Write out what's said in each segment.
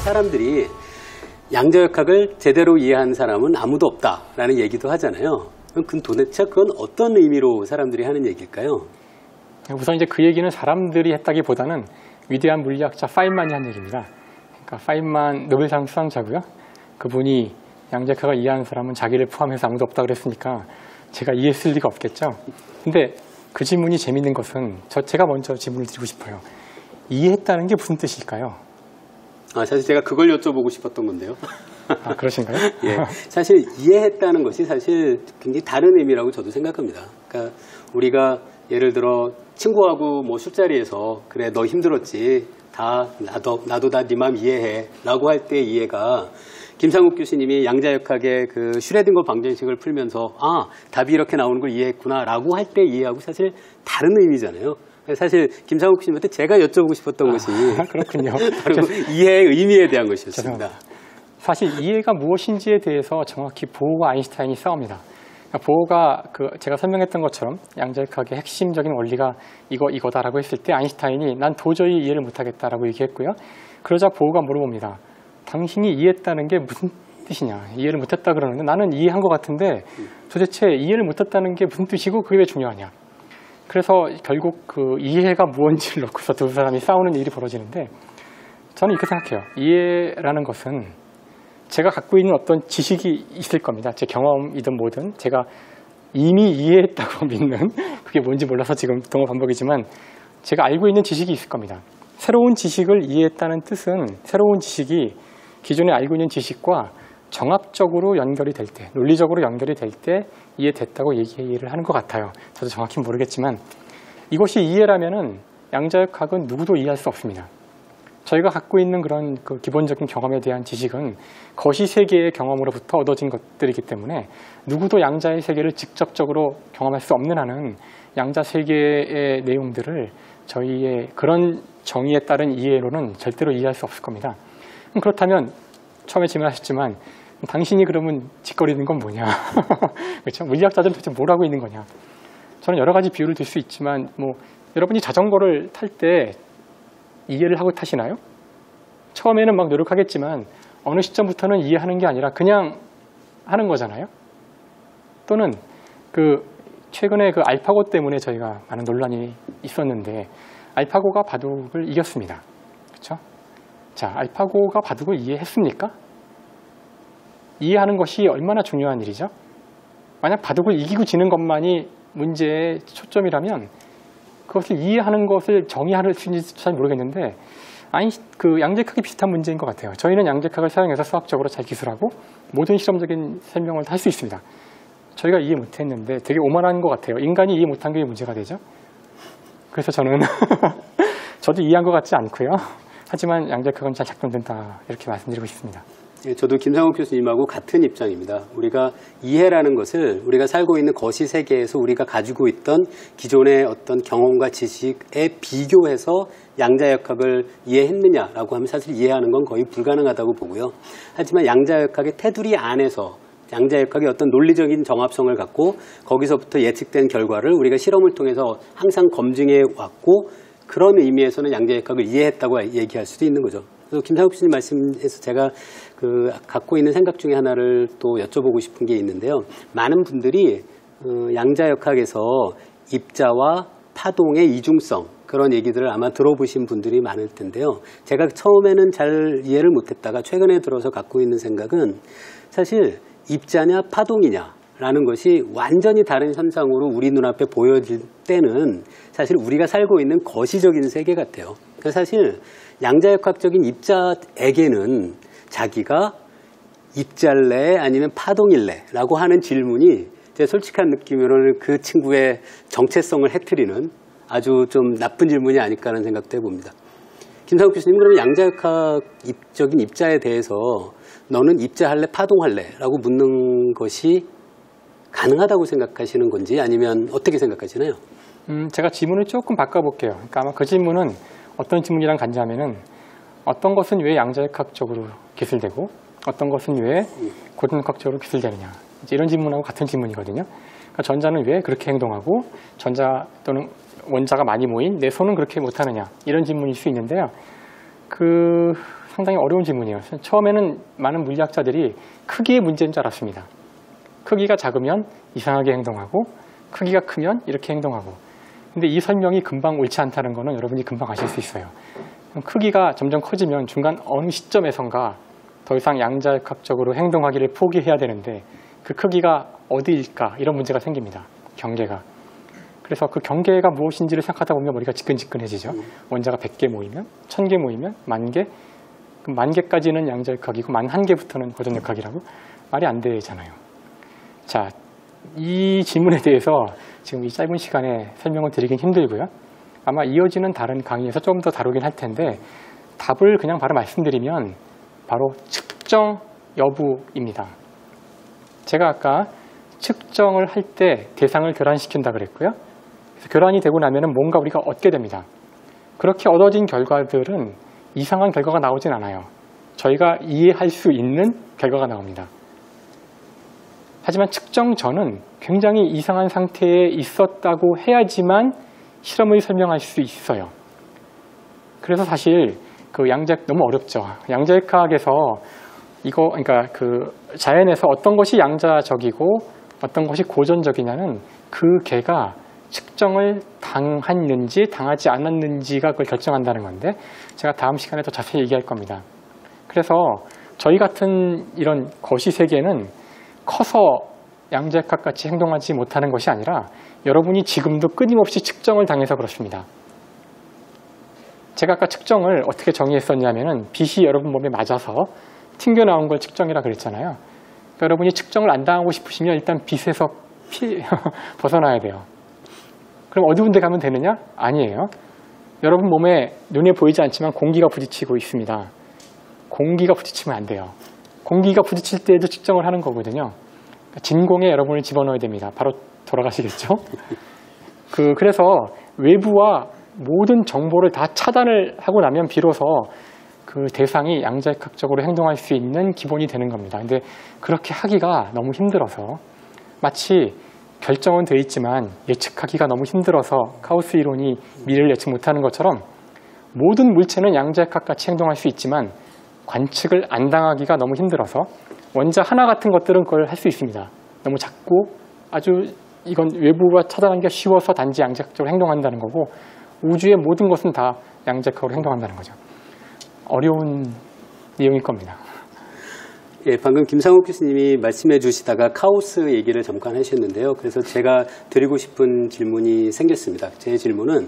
사람들이 양자역학을 제대로 이해한 사람은 아무도 없다라는 얘기도 하잖아요. 그럼 도대체 그건 어떤 의미로 사람들이 하는 얘기일까요? 우선 이제 그 얘기는 사람들이 했다기보다는 위대한 물리학자 파인만이 한 얘기입니다. 그러니까 파인만 노벨상 수상자고요. 그분이 양자역학을 이해하는 사람은 자기를 포함해서 아무도 없다 그랬으니까 제가 이해했을 리가 없겠죠. 근데 그 질문이 재밌는 것은 제가 먼저 질문을 드리고 싶어요. 이해했다는 게 무슨 뜻일까요? 사실 제가 그걸 여쭤보고 싶었던 건데요. 아, 그러신가요? 예, 사실 이해했다는 것이 사실 굉장히 다른 의미라고 저도 생각합니다. 그러니까 우리가 예를 들어 친구하고 뭐 술자리에서 그래 너 힘들었지 다 나도 다 네 마음 이해해 라고 할 때 이해가 김상욱 교수님이 양자역학의 그 슈레딩거 방정식을 풀면서 답이 이렇게 나오는 걸 이해했구나 라고 할 때 이해하고 사실 다른 의미잖아요. 사실 김상욱 교수님한테 제가 여쭤보고 싶었던 것이 그렇군요. 바로 이해의 의미에 대한 것이었습니다. 사실 이해가 무엇인지에 대해서 정확히 보어와 아인슈타인이 싸웁니다. 보어가 제가 설명했던 것처럼 양자역학의 핵심적인 원리가 이거다라고 했을 때 아인슈타인이 난 도저히 이해를 못하겠다라고 얘기했고요. 그러자 보어가 물어봅니다. 당신이 이해했다는 게 무슨 뜻이냐? 이해를 못했다 그러는데 나는 이해한 것 같은데 도대체 이해를 못했다는 게 무슨 뜻이고 그게 왜 중요하냐? 그래서 결국 그 이해가 무언지를 놓고서 두 사람이 싸우는 일이 벌어지는데 저는 이렇게 생각해요. 이해라는 것은 제가 갖고 있는 어떤 지식이 있을 겁니다. 제 경험이든 뭐든 제가 이미 이해했다고 믿는 그게 뭔지 몰라서 지금 동어 반복이지만 제가 알고 있는 지식이 있을 겁니다. 새로운 지식을 이해했다는 뜻은 새로운 지식이 기존에 알고 있는 지식과 정합적으로 연결이 될 때, 논리적으로 연결이 될 때 이해됐다고 얘기를 하는 것 같아요. 저도 정확히 모르겠지만 이것이 이해라면은 양자역학은 누구도 이해할 수 없습니다. 저희가 갖고 있는 그런 그 기본적인 경험에 대한 지식은 거시 세계의 경험으로부터 얻어진 것들이기 때문에 누구도 양자의 세계를 직접적으로 경험할 수 없는 한은 양자 세계의 내용들을 저희의 그런 정의에 따른 이해로는 절대로 이해할 수 없을 겁니다. 그렇다면 처음에 질문하셨지만 당신이 그러면 짓거리는 건 뭐냐? 그렇죠? 물리학자들은 도대체 뭘 하고 있는 거냐? 저는 여러 가지 비유를 들 수 있지만 여러분이 자전거를 탈 때 이해를 하고 타시나요? 처음에는 막 노력하겠지만 어느 시점부터는 이해하는 게 아니라 그냥 하는 거잖아요. 또는 최근에 그 알파고 때문에 저희가 많은 논란이 있었는데 알파고가 바둑을 이겼습니다. 그렇죠? 자, 알파고가 바둑을 이해했습니까? 이해하는 것이 얼마나 중요한 일이죠? 만약 바둑을 이기고 지는 것만이 문제의 초점이라면 그것을 이해하는 것을 정의할 수 있는지 잘 모르겠는데 양자역학이 비슷한 문제인 것 같아요. 저희는 양자역학을 사용해서 수학적으로 잘 기술하고 모든 실험적인 설명을 할 수 있습니다. 저희가 이해 못했는데 되게 오만한 것 같아요. 인간이 이해 못한 게 문제가 되죠. 그래서 저는 저도 이해한 것 같지 않고요. 하지만 양자역학은 잘 작동된다 이렇게 말씀드리고 싶습니다. 예, 저도 김상욱 교수님하고 같은 입장입니다. 우리가 이해라는 것을 우리가 살고 있는 거시 세계에서 우리가 가지고 있던 기존의 어떤 경험과 지식에 비교해서 양자역학을 이해했느냐라고 하면 사실 이해하는 건 거의 불가능하다고 보고요. 하지만 양자역학의 테두리 안에서 양자역학의 어떤 논리적인 정합성을 갖고 거기서부터 예측된 결과를 우리가 실험을 통해서 항상 검증해 왔고 그런 의미에서는 양자역학을 이해했다고 얘기할 수도 있는 거죠. 그래서 김상욱 교수님 말씀에서 제가 갖고 있는 생각 중에 하나를 또 여쭤보고 싶은 게 있는데요. 많은 분들이 양자역학에서 입자와 파동의 이중성 그런 얘기들을 아마 들어보신 분들이 많을 텐데요. 제가 처음에는 잘 이해를 못했다가 최근에 들어서 갖고 있는 생각은 사실 입자냐 파동이냐라는 것이 완전히 다른 현상으로 우리 눈앞에 보여질 때는 사실 우리가 살고 있는 거시적인 세계 같아요. 그러니까 사실 양자역학적인 입자에게는 자기가 입자일래 아니면 파동일래 라고 하는 질문이 제 솔직한 느낌으로는 그 친구의 정체성을 해트리는 아주 좀 나쁜 질문이 아닐까 하는 생각도 해봅니다. 김상욱 교수님, 그러면 양자역학적인 입자에 대해서 너는 입자할래 파동할래 라고 묻는 것이 가능하다고 생각하시는 건지 아니면 어떻게 생각하시나요? 제가 질문을 조금 바꿔볼게요. 그러니까 아마 그 질문은 어떤 질문이랑 같냐면은 어떤 것은 왜 양자역학적으로 기술되고 어떤 것은 왜 고등역학적으로 기술되느냐 이런 질문하고 같은 질문이거든요. 그러니까 전자는 왜 그렇게 행동하고 전자 또는 원자가 많이 모인 내 손은 그렇게 못하느냐 이런 질문일 수 있는데요. 상당히 어려운 질문이에요. 처음에는 많은 물리학자들이 크기의 문제인 줄 알았습니다. 크기가 작으면 이상하게 행동하고 크기가 크면 이렇게 행동하고. 근데 이 설명이 금방 옳지 않다는 거는 여러분이 금방 아실 수 있어요. 크기가 점점 커지면 중간 어느 시점에선가 더 이상 양자역학적으로 행동하기를 포기해야 되는데 그 크기가 어디일까 이런 문제가 생깁니다. 경계가. 그래서 그 경계가 무엇인지를 생각하다 보면 머리가 지끈지끈해지죠. 원자가 100개 모이면 1000개 모이면 10,000개. 그럼 10,000개까지는 양자역학이고 11,000개부터는 고전역학이라고 말이 안 되잖아요. 자, 이 질문에 대해서 지금 이 짧은 시간에 설명을 드리긴 힘들고요. 아마 이어지는 다른 강의에서 좀 더 다루긴 할 텐데 답을 그냥 바로 말씀드리면 바로 측정 여부입니다. 제가 아까 측정을 할 때 대상을 교란시킨다 그랬고요. 그래서 교란이 되고 나면은 뭔가 우리가 얻게 됩니다. 그렇게 얻어진 결과들은 이상한 결과가 나오진 않아요. 저희가 이해할 수 있는 결과가 나옵니다. 하지만 측정 전은 굉장히 이상한 상태에 있었다고 해야지만 실험을 설명할 수 있어요. 그래서 사실 그 너무 어렵죠. 양자역학에서 그러니까 그 자연에서 어떤 것이 양자적이고 어떤 것이 고전적이냐는 그 개가 측정을 당했는지 당하지 않았는지가 그걸 결정한다는 건데 제가 다음 시간에 더 자세히 얘기할 겁니다. 그래서 저희 같은 이런 거시세계는 커서 양자역학 같이 행동하지 못하는 것이 아니라 여러분이 지금도 끊임없이 측정을 당해서 그렇습니다. 제가 아까 측정을 어떻게 정의했었냐면은 빛이 여러분 몸에 맞아서 튕겨나온 걸 측정이라 그랬잖아요. 그러니까 여러분이 측정을 안 당하고 싶으시면 일단 빛에서 벗어나야 돼요. 그럼 어두운 데 가면 되느냐? 아니에요. 여러분 몸에 눈에 보이지 않지만 공기가 부딪히고 있습니다. 공기가 부딪히면 안 돼요. 공기가 부딪힐 때에도 측정을 하는 거거든요. 진공에 여러분을 집어넣어야 됩니다. 바로 돌아가시겠죠? 그래서 외부와 모든 정보를 다 차단을 하고 나면 비로소 그 대상이 양자역학적으로 행동할 수 있는 기본이 되는 겁니다. 근데 그렇게 하기가 너무 힘들어서 마치 결정은 돼 있지만 예측하기가 너무 힘들어서 카오스 이론이 미래를 예측 못하는 것처럼 모든 물체는 양자역학 같이 행동할 수 있지만 관측을 안 당하기가 너무 힘들어서 원자 하나 같은 것들은 그걸 할 수 있습니다. 너무 작고 아주 이건 외부와 차단하기가 쉬워서 단지 양자역학적으로 행동한다는 거고 우주의 모든 것은 다 양자역학으로 행동한다는 거죠. 어려운 내용일 겁니다. 예, 방금 김상욱 교수님이 말씀해 주시다가 카오스 얘기를 잠깐 하셨는데요. 그래서 제가 드리고 싶은 질문이 생겼습니다. 제 질문은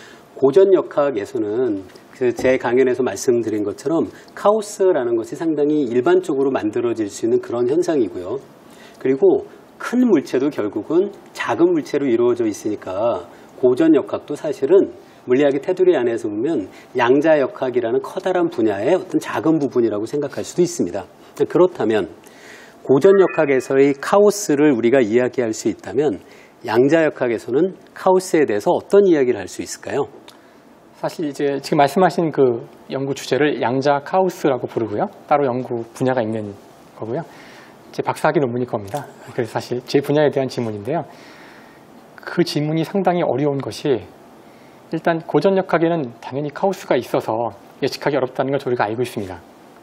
고전역학에서는 제 강연에서 말씀드린 것처럼 카오스라는 것이 상당히 일반적으로 만들어질 수 있는 그런 현상이고요. 그리고 큰 물체도 결국은 작은 물체로 이루어져 있으니까 고전역학도 사실은 물리학의 테두리 안에서 보면 양자역학이라는 커다란 분야의 어떤 작은 부분이라고 생각할 수도 있습니다. 그렇다면 고전역학에서의 카오스를 우리가 이야기할 수 있다면 양자역학에서는 카오스에 대해서 어떤 이야기를 할 수 있을까요? 사실 이제 지금 말씀하신 그 연구 주제를 양자 카오스라고 부르고요. 따로 연구 분야가 있는 거고요. 제 박사학위 논문일 겁니다. 그래서 사실 제 분야에 대한 질문인데요. 그 질문이 상당히 어려운 것이 일단 고전역학에는 당연히 카오스가 있어서 예측하기 어렵다는 걸 저희가 알고 있습니다.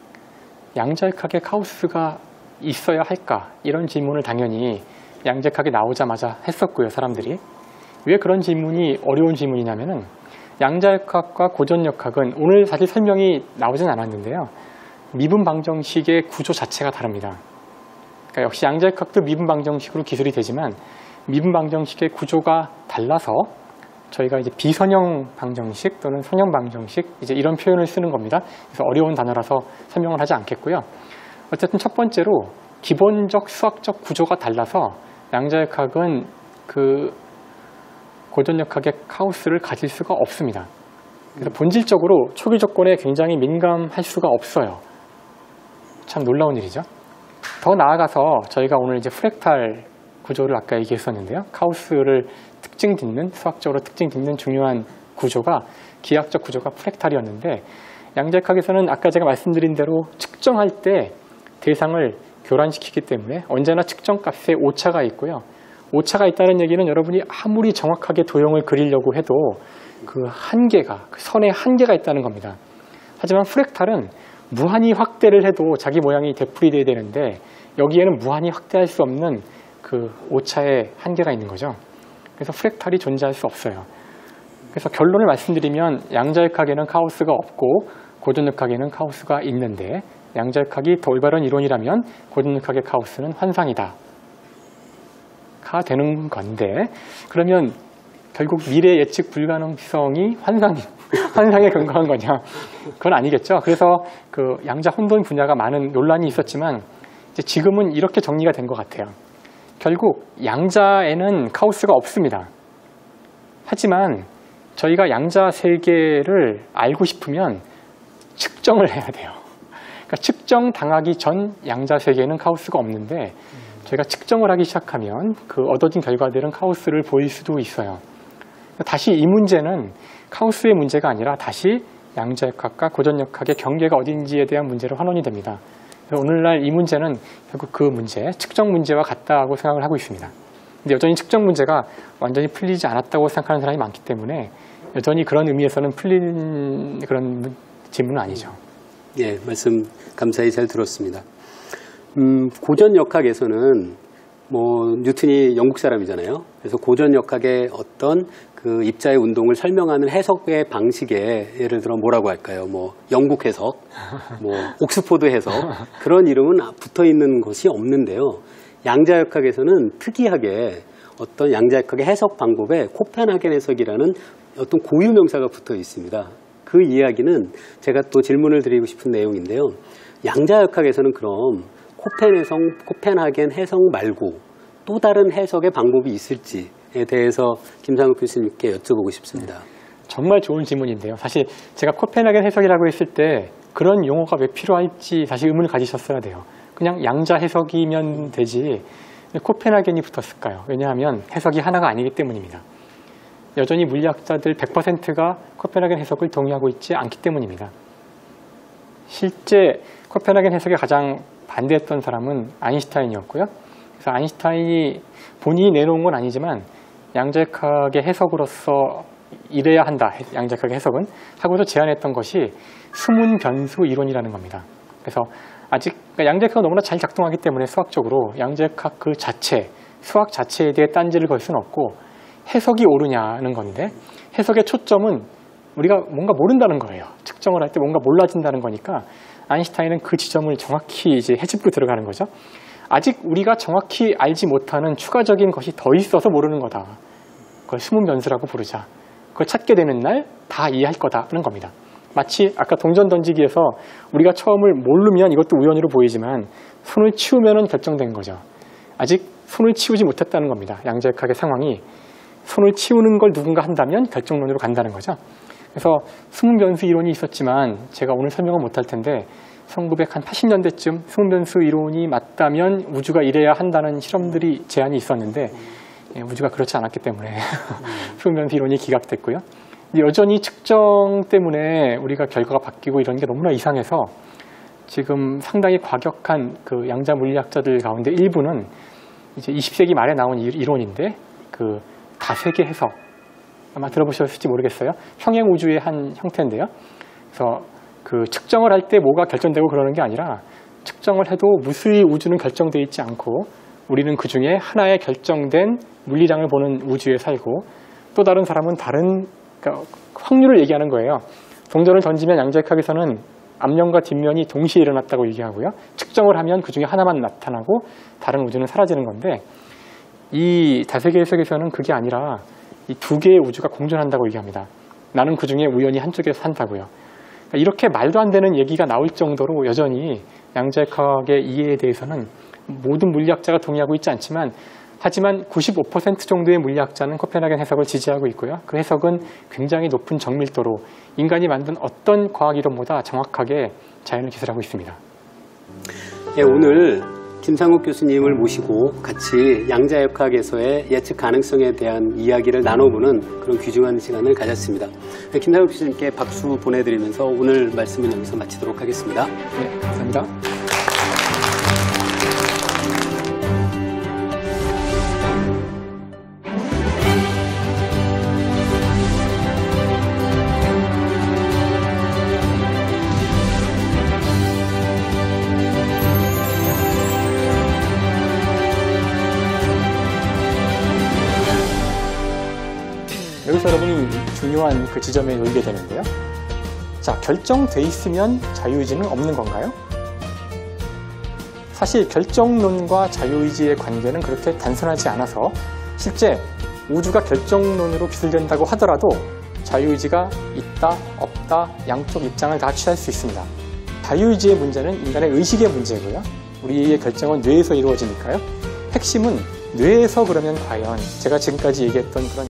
양자역학에 카오스가 있어야 할까? 이런 질문을 당연히 양자역학이 나오자마자 했었고요, 사람들이. 왜 그런 질문이 어려운 질문이냐면은 양자역학과 고전역학은 오늘 사실 설명이 나오진 않았는데요. 미분 방정식의 구조 자체가 다릅니다. 그러니까 역시 양자역학도 미분 방정식으로 기술이 되지만 미분 방정식의 구조가 달라서 저희가 이제 비선형 방정식 또는 선형 방정식 이제 이런 표현을 쓰는 겁니다. 그래서 어려운 단어라서 설명을 하지 않겠고요. 어쨌든 첫 번째로 기본적 수학적 구조가 달라서 양자역학은 그 고전역학의 카오스를 가질 수가 없습니다. 그래서 본질적으로 초기 조건에 굉장히 민감할 수가 없어요. 참 놀라운 일이죠. 더 나아가서 저희가 오늘 이제 프랙탈 구조를 아까 얘기했었는데요. 카오스를 특징 짓는, 수학적으로 특징 짓는 중요한 구조가 기하학적 구조가 프랙탈이었는데 양자역학에서는 아까 제가 말씀드린 대로 측정할 때 대상을 교란시키기 때문에 언제나 측정값에 오차가 있고요. 오차가 있다는 얘기는 여러분이 아무리 정확하게 도형을 그리려고 해도 그 한계가, 그 선에 한계가 있다는 겁니다. 하지만 프랙탈은 무한히 확대를 해도 자기 모양이 되풀이돼야 되는데 여기에는 무한히 확대할 수 없는 그 오차의 한계가 있는 거죠. 그래서 프랙탈이 존재할 수 없어요. 그래서 결론을 말씀드리면 양자역학에는 카오스가 없고 고전역학에는 카오스가 있는데 양자역학이 더 올바른 이론이라면 고전역학의 카오스는 환상이다 가 되는 건데, 그러면 결국 미래 예측 불가능성이 환상에 근거한 거냐? 그건 아니겠죠. 그래서 그 양자 혼돈 분야가 많은 논란이 있었지만 이제 지금은 이렇게 정리가 된 것 같아요. 결국 양자에는 카오스가 없습니다. 하지만 저희가 양자 세계를 알고 싶으면 측정을 해야 돼요. 그러니까 측정 당하기 전 양자 세계에는 카오스가 없는데 저희가 측정을 하기 시작하면 그 얻어진 결과들은 카오스를 보일 수도 있어요. 다시 이 문제는 카오스의 문제가 아니라 다시 양자역학과 고전역학의 경계가 어딘지에 대한 문제로 환원이 됩니다. 그래서 오늘날 이 문제는 결국 그 문제, 측정 문제와 같다고 생각을 하고 있습니다. 근데 여전히 측정 문제가 완전히 풀리지 않았다고 생각하는 사람이 많기 때문에 여전히 그런 의미에서는 풀린 그런 질문은 아니죠. 예, 말씀 감사히 잘 들었습니다. 고전역학에서는 뉴턴이 영국 사람이잖아요. 그래서 고전역학의 어떤 그 입자의 운동을 설명하는 해석의 방식에 예를 들어 뭐라고 할까요? 영국 해석, 옥스포드 해석, 그런 이름은 붙어 있는 것이 없는데요. 양자역학에서는 특이하게 어떤 양자역학의 해석 방법에 코펜하겐 해석이라는 어떤 고유 명사가 붙어 있습니다. 그 이야기는 제가 또 질문을 드리고 싶은 내용인데요. 양자역학에서는 그럼 코펜하겐 해석 말고 또 다른 해석의 방법이 있을지에 대해서 김상욱 교수님께 여쭤보고 싶습니다. 정말 좋은 질문인데요. 사실 제가 코펜하겐 해석이라고 했을 때 그런 용어가 왜 필요할지 사실 의문을 가지셨어야 돼요. 그냥 양자 해석이면 되지 코펜하겐이 붙었을까요? 왜냐하면 해석이 하나가 아니기 때문입니다. 여전히 물리학자들 100%가 코펜하겐 해석을 동의하고 있지 않기 때문입니다. 실제 코펜하겐 해석에 가장 반대했던 사람은 아인슈타인이었고요. 그래서 아인슈타인이 본인이 내놓은 건 아니지만 양자역학의 해석으로서 이래야 한다. 양자역학의 해석은 하고서 제안했던 것이 수문 변수 이론이라는 겁니다. 그래서 아직 양자역학은 너무나 잘 작동하기 때문에 수학적으로 양자역학 그 자체, 수학 자체에 대해 딴지를 걸 수는 없고 해석이 옳으냐는 건데 해석의 초점은 우리가 뭔가 모른다는 거예요. 측정을 할 때 뭔가 몰라진다는 거니까 아인슈타인은 그 지점을 정확히 이제 헤집고 들어가는 거죠. 아직 우리가 정확히 알지 못하는 추가적인 것이 더 있어서 모르는 거다. 그걸 수문 변수라고 부르자. 그걸 찾게 되는 날 다 이해할 거다라는 겁니다. 마치 아까 동전 던지기에서 우리가 처음을 모르면 이것도 우연으로 보이지만 손을 치우면은 결정된 거죠. 아직 손을 치우지 못했다는 겁니다. 양자역학의 상황이 손을 치우는 걸 누군가 한다면 결정론으로 간다는 거죠. 그래서 수문변수 이론이 있었지만 제가 오늘 설명은 못할 텐데 1980년대쯤 수문변수 이론이 맞다면 우주가 이래야 한다는 실험들이 제안이 있었는데 우주가 그렇지 않았기 때문에 수문변수 이론이 기각됐고요. 여전히 측정 때문에 우리가 결과가 바뀌고 이런 게 너무나 이상해서 지금 상당히 과격한 그 양자 물리학자들 가운데 일부는 이제 20세기 말에 나온 이론인데 그 다세계 해석 아마 들어보셨을지 모르겠어요. 평행 우주의 한 형태인데요. 그래서 그 측정을 할 때 뭐가 결정되고 그러는 게 아니라 측정을 해도 무수히 우주는 결정되어 있지 않고 우리는 그 중에 하나의 결정된 물리량을 보는 우주에 살고 또 다른 사람은 다른 그러니까 확률을 얘기하는 거예요. 동전을 던지면 양자역학에서는 앞면과 뒷면이 동시에 일어났다고 얘기하고요. 측정을 하면 그 중에 하나만 나타나고 다른 우주는 사라지는 건데 이 다세계 해석에서는 그게 아니라 이 두 개의 우주가 공존한다고 얘기합니다. 나는 그 중에 우연히 한쪽에서 산다고요. 그러니까 이렇게 말도 안 되는 얘기가 나올 정도로 여전히 양자역학의 이해에 대해서는 모든 물리학자가 동의하고 있지 않지만 하지만 95% 정도의 물리학자는 코펜하겐 해석을 지지하고 있고요. 그 해석은 굉장히 높은 정밀도로 인간이 만든 어떤 과학 이론보다 정확하게 자연을 기술하고 있습니다. 예, 오늘 김상욱 교수님을 모시고 같이 양자역학에서의 예측 가능성에 대한 이야기를 나눠보는 그런 귀중한 시간을 가졌습니다. 김상욱 교수님께 박수 보내드리면서 오늘 말씀은 여기서 마치도록 하겠습니다. 네, 감사합니다. 굉장히 중요한 그 지점에 놓이게 되는데요. 자, 결정돼 있으면 자유의지는 없는 건가요? 사실 결정론과 자유의지의 관계는 그렇게 단순하지 않아서 실제 우주가 결정론으로 기술된다고 하더라도 자유의지가 있다, 없다, 양쪽 입장을 다 취할 수 있습니다. 자유의지의 문제는 인간의 의식의 문제고요. 우리의 결정은 뇌에서 이루어지니까요. 핵심은 뇌에서 그러면 과연 제가 지금까지 얘기했던 그런